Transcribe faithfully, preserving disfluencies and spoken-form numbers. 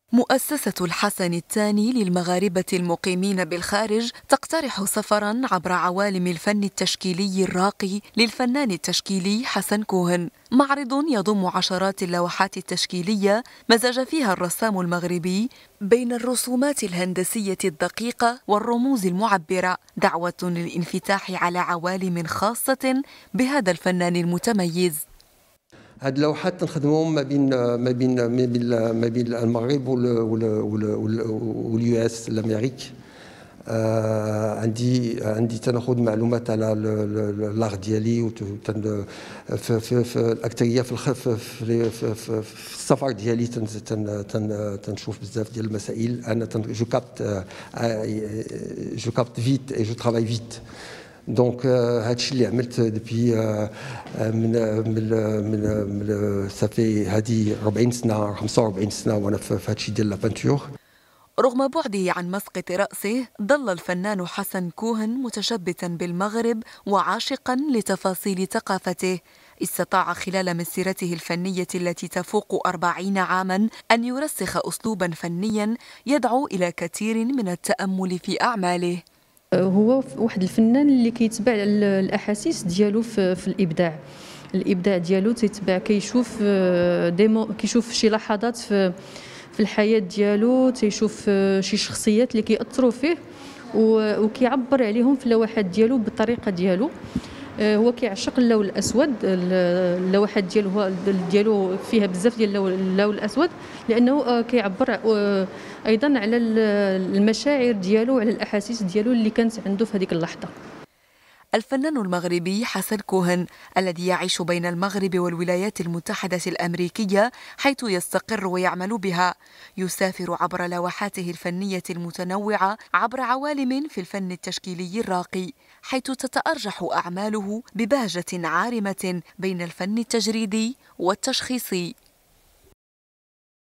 مؤسسة الحسن الثاني للمغاربة المقيمين بالخارج تقترح سفرا عبر عوالم الفن التشكيلي الراقي للفنان التشكيلي حسن كوهن. معرض يضم عشرات اللوحات التشكيلية مزج فيها الرسام المغربي بين الرسومات الهندسية الدقيقة والرموز المعبرة، دعوة للانفتاح على عوالم خاصة بهذا الفنان المتميز. هاد اللوحات تنخدموهم ما بين ما بين ما بين ما بين المغرب واليو اس الامريك. آه عندي عندي تناخذ معلومات على لاغ ديالي وتن في في في الاكثريه في في في, في, في, في السفر ديالي تن تن تن تنشوف بزاف ديال المسائل. انا جو كابت جو كابت فيت اي جو ترافاي فيت. دونك هادشي اللي عملت دبي من من من من صافي هادي أربعين سنه خمسة وأربعين سنه وانا في هادشي ديال لا بانتور. رغم بعده عن مسقط رأسه، ظل الفنان حسن كوهن متشبثا بالمغرب وعاشقا لتفاصيل ثقافته. استطاع خلال مسيرته الفنية التي تفوق أربعين عاما أن يرسخ أسلوبا فنيا يدعو إلى كثير من التأمل في أعماله. هو واحد الفنان اللي كيتبع الاحاسيس ديالو في, في الابداع الابداع ديالو تيتبع كيشوف ديمو كيشوف شي لحظات في في الحياه ديالو، تيشوف شي شخصيات اللي كيأثروا فيه وكيعبر عليهم في اللوحات ديالو بالطريقه ديالو. هو كيعشق اللون الاسود، اللوحات ديالو هو ديالو فيها بزاف ديال اللون الاسود لانه كيعبر ايضا على المشاعر ديالو وعلى الاحاسيس ديالو اللي كانت عنده في هذيك اللحظه. الفنان المغربي حسن كوهن الذي يعيش بين المغرب والولايات المتحدة الأمريكية حيث يستقر ويعمل بها، يسافر عبر لوحاته الفنية المتنوعة عبر عوالم في الفن التشكيلي الراقي، حيث تتأرجح أعماله ببهجة عارمة بين الفن التجريدي والتشخيصي.